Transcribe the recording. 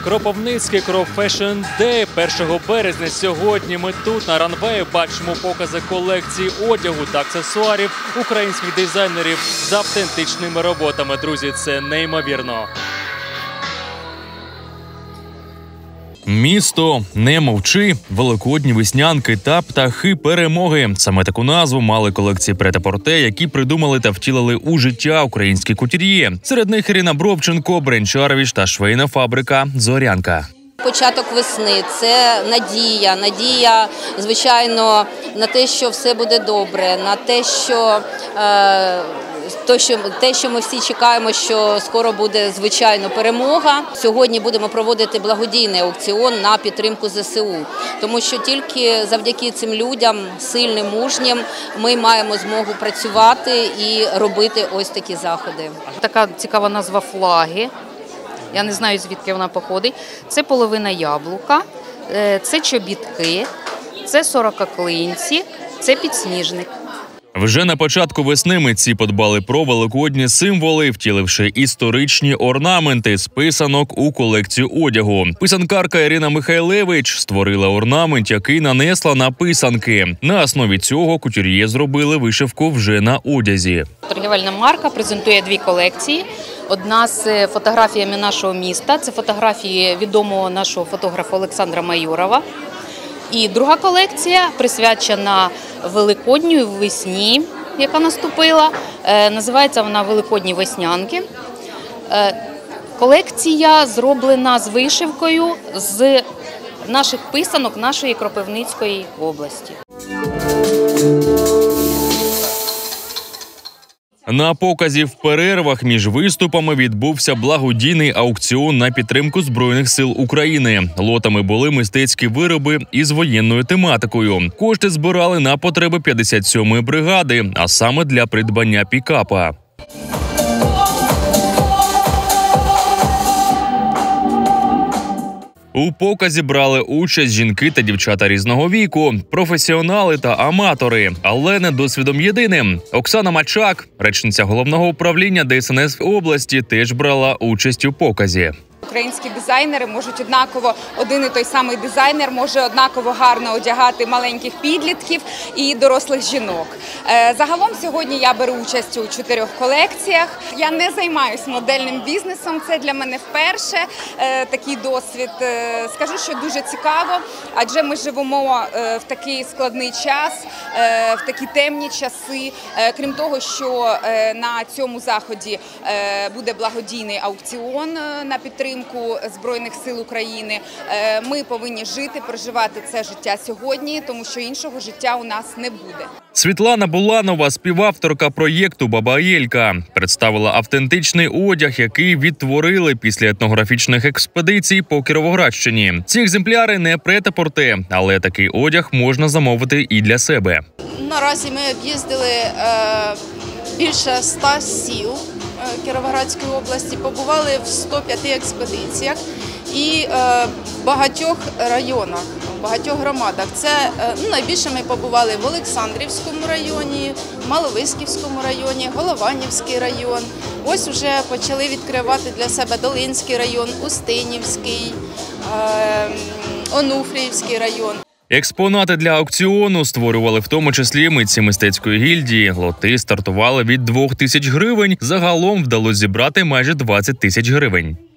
Кропивницький Crop Fashion Day 1 березня. Сьогодні ми тут на ранвеї бачимо покази колекції одягу та аксесуарів українських дизайнерів з автентичними роботами. Друзі, це неймовірно. Місто, не мовчи, великодні веснянки та птахи перемоги. Саме таку назву мали колекції прет-а-порте, які придумали та втілили у життя українські кутюр'є. Серед них Ірина Бровченко, Бренчарович та швейна фабрика «Зорянка». Початок весни – це надія. Надія, звичайно, на те, що все буде добре, на те, що ми всі чекаємо, що скоро буде, звичайно, перемога. Сьогодні будемо проводити благодійний аукціон на підтримку ЗСУ, тому що тільки завдяки цим людям, сильним, мужнім, ми маємо змогу працювати і робити ось такі заходи. Така цікава назва флаги. Я не знаю, звідки вона походить. Це половина яблука, це чобітки, це сорокаклинці, це підсніжник. Вже на початку весни митці подбали про великодні символи, втіливши історичні орнаменти з писанок у колекцію одягу. Писанкарка Ірина Михайлевич створила орнамент, який нанесла на писанки. На основі цього кутюр'є зробили вишивку вже на одязі. Торгівельна марка презентує дві колекції. Одна з фотографіями нашого міста, це фотографії відомого нашого фотографа Олександра Майорова. І друга колекція присвячена Великодній весні, яка наступила. Називається вона «Великодні веснянки». Колекція зроблена з вишивкою з наших писанок нашої Кропивницької області. На показі в перервах між виступами відбувся благодійний аукціон на підтримку Збройних сил України. Лотами були мистецькі вироби із воєнною тематикою. Кошти збирали на потреби 57-ї бригади, а саме для придбання пікапа. У показі брали участь жінки та дівчата різного віку, професіонали та аматори, але не досвідом єдиним. Оксана Мачак, речниця головного управління ДСНС області, теж брала участь у показі. Українські дизайнери можуть однаково, один і той самий дизайнер може однаково гарно одягати маленьких підлітків і дорослих жінок. Загалом сьогодні я беру участь у 4 колекціях. Я не займаюся модельним бізнесом, це для мене вперше такий досвід. Скажу, що дуже цікаво, адже ми живемо в такий складний час, в такі темні часи. Крім того, що на цьому заході буде благодійний аукціон на підтримку Збройних сил України. Ми повинні жити, проживати це життя сьогодні, тому що іншого життя у нас не буде. Світлана Буланова, співавторка проєкту «Баба Єлька», представила автентичний одяг, який відтворили після етнографічних експедицій по Кіровоградщині. Ці екземпляри не прет-а-порте, але такий одяг можна замовити і для себе. Наразі ми об'їздили більше 100 сіл Кіровоградської області, побували в 105 експедиціях і в багатьох районах, в багатьох громадах. Це найбільше ми побували в Олександрівському районі, Маловиськівському районі, Голованівський район. Ось вже почали відкривати для себе Долинський район, Устинівський, Онуфріївський район. Експонати для аукціону створювали в тому числі митці мистецької гільдії. Лоти стартували від 2000 гривень. Загалом вдалося зібрати майже 20 тисяч гривень.